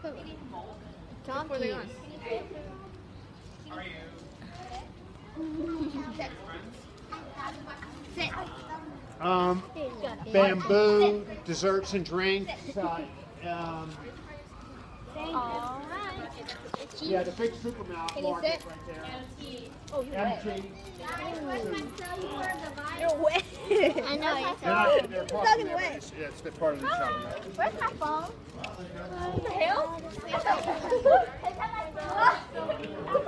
Donkeys. Sit. Bamboo, desserts and drinks. Yeah, the big supermarket right there. Oh, you're wet. Empty. You're wet. I know. They're talking wet. It's part of the shopping. Where's my phone? What the hell?